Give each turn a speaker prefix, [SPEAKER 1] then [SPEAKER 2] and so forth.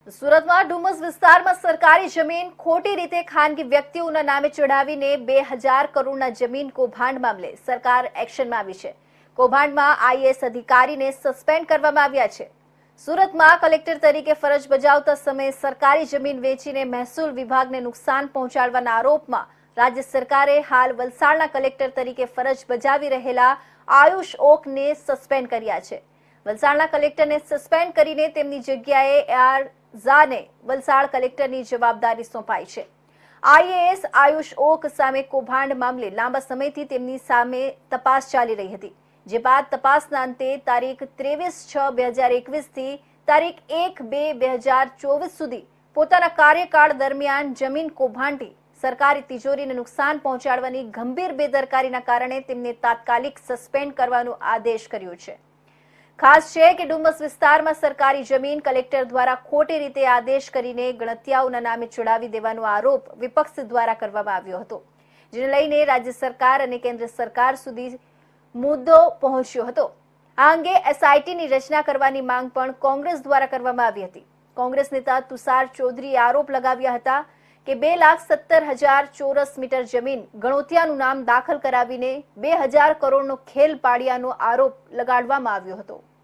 [SPEAKER 1] સુરતમાં ડુમસ વિસ્તારમાં સરકારી જમીન ખોટી રીતે ખાનગી વ્યક્તિઓના નામે ચડાવીને 2000 કરોડના જમીન કૌભાંડ મામલે સરકાર એક્શનમાં આવી છે। કૌભાંડમાં આઈએએસ અધિકારીને સસ્પેન્ડ કરવામાં આવ્યા છે। સુરતમાં કલેક્ટર તરીકે ફરજ બજાવતા સમયે સરકારી જમીન વેચીને મહેસૂલ વિભાગને નુકસાન પહોંચાડવાના આરોપમાં રાજ્ય સરકારે હાલ વલસાડના કલેક્ટર તરીકે ફરજ બજાવી રહેલા આયુષ ઓકને સસ્પેન્ડ કર્યા છે। વલસાડના કલેક્ટરને સસ્પેન્ડ કરીને તેમની જગ્યાએ આર ઝાને વલસાડ કલેક્ટરની જવાબદારી સોંપાઈ છે। આઈએએસ આયુષ ઓક સામે કૌભાંડ મામલે લાંબા સમયથી તેમની સામે તપાસ ચાલી રહી હતી, જે બાદ તપાસના અંતે તારીખ 23/6/2021 થી તારીખ 1/2/2024 સુધી પોતાના કાર્યકાળ દરમિયાન જમીન કૌભાંડથી સરકારી તિજોરીને નુકસાન પહોંચાડવાની ગંભીર બેદરકારીના કારણે તેમને તાત્કાલિક સસ્પેન્ડ કરવાનો આદેશ કર્યો છે। ખાસ છે કે ડુમસ વિસ્તારમાં સરકારી જમીન કલેક્ટર દ્વારા ખોટી રીતે આદેશ કરીને ગણતિયાઓના નામે ચડાવી દેવાનો આરોપ વિપક્ષ દ્વારા કરવામાં આવ્યો હતો, જેને લઈને રાજ્ય સરકાર અને કેન્દ્ર સરકાર સુધી મુદ્દો પહોંચ્યો હતો। આ અંગે એસઆઈટીની રચના કરવાની માંગ પણ કોંગ્રેસ દ્વારા કરવામાં આવી હતી। કોંગ્રેસ નેતા તુષાર ચૌધરીએ આરોપ લગાવ્યા હતા કે 2,70,000 ચોરસ મીટર જમીન ગણોતિયાનું નામ દાખલ કરાવીને 2000 કરોડનો ખેલ પાડ્યાનો આરોપ લગાડવામાં આવ્યો હતો।